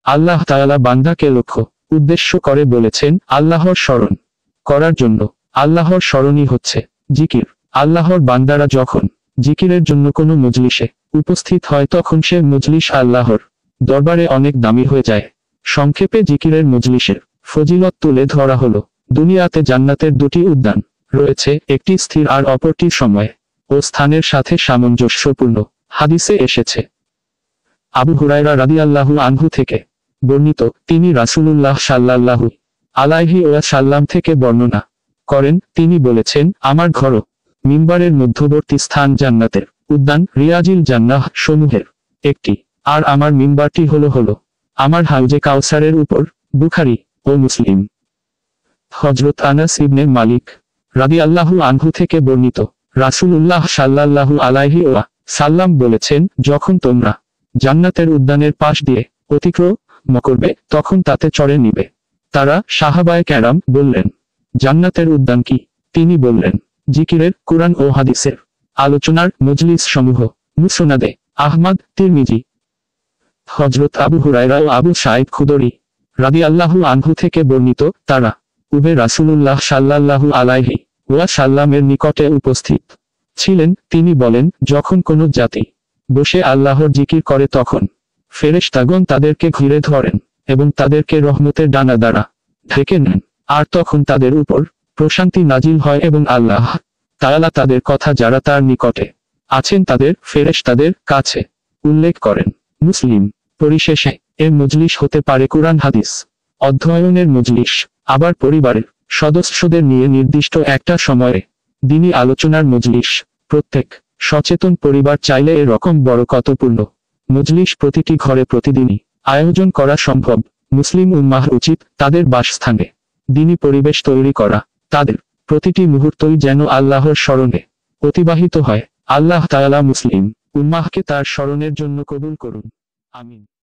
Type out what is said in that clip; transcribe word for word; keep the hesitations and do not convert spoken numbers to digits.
আল্লাহ তাআলা বান্দাকে লক্ষ্য উদ্দেশ্য করে বলেছেন আল্লাহর স্মরণ করার জন্য। আল্লাহর স্মরণই হচ্ছে জিকির। আল্লাহর বান্দারা যখন জিকিরের জন্য কোনো মজলিসে উপস্থিত হয় তখন সে মজলিস আল্লাহর দরবারে অনেক দামি হয়ে যায়। সংক্ষেপে জিকিরের মজলিসের ফজিলত তুলে ধরা হলো। দুনিয়াতে জান্নাতের দুটি উদ্যান রয়েছে, একটি স্থির আর অপরটি সময় ও স্থানের সাথে সামঞ্জস্যপূর্ণ। হাদিসে এসেছে, আবু হুরায়রা রাদিয়াল্লাহু আনহু থেকে বর্ণিত, তিনি রাসূলুল্লাহ সাল্লাল্লাহু আলাইহি ওয়াসাল্লাম থেকে বর্ণনা করেন, তিনি বলেছেন, আমার ঘর মিম্বারের মধ্যবর্তী স্থান জান্নাতের উদ্যান রিয়াজিল জান্নাহ সমূহের একটি, আর আমার মিম্বারটি হলো হলো আমার হাউজে কাউসারের উপর। বুখারী ও মুসলিম। হযরত আনাস ইবনে মালিক রাদিয়াল্লাহু আনহু থেকে বর্ণিত, রাসূলুল্লাহ সাল্লাল্লাহু আলাইহি ওয়া সাল্লাম বলেছেন, যখন তোমরা জান্নাতের উদ্যানের পাশ দিয়ে অতিক্রম করবে তখন তাতে চড়ে নিবে। তারা সাহাবায়ে কেরাম বললেন, জান্নাতের উদ্যান কি? তিনি বললেন, জিকিরের, কুরআন ও হাদিসের আলোচনার মজলিস সমূহ। মুসনাদে আহমদ, তিরমিজি। হযরত আবু হুরায়রা ও আবু সাঈদ খুদরী রাদিয়াল্লাহু আনহু থেকে বর্ণিত, তারা উভয়ে রাসূলুল্লাহ সাল্লাল্লাহু আলাইহি ওয়া সাল্লামের নিকটে উপস্থিত ছিলেন। তিনি বলেন, যখন কোনো জাতি বসে আল্লাহর জিকির করে তখন ফেরেশতাগণ তাদেরকে ঘিরে ধরেন এবং তাদেরকে রহমতের ডানা দ্বারা ঢেকে নেন, আর তখন তাদের উপর প্রশান্তি নাজিল হয় এবং আল্লাহ তাআলা তাদের কথা যারা তার নিকটে আছেন তাদের ফেরেশতাদের কাছে উল্লেখ করেন। মুসলিম। পরিশেষে এ মজলিস হতে পারে কুরআন হাদিস অধ্যয়নের মজলিস, আবার পরিবারের সদস্যদের নিয়ে নির্দিষ্ট একটা সময়ে দ্বীনি আলোচনার মজলিস। প্রত্যেক সচেতন পরিবার চাইলে এরকম বরকতপূর্ণ মজলিস প্রতিটি ঘরে প্রতিদিনই আয়োজন করা সম্ভব। মুসলিম উম্মাহর উচিত তাদের বাসস্থানে দ্বীনি পরিবেশ তৈরি করা। তাদের প্রতিটি মুহূর্তই যেন আল্লাহর স্মরণে অতিবাহিত হয়। আল্লাহ তাআলা মুসলিম উম্মাহকে তার স্মরণের জন্য কবুল করুন। আমিন।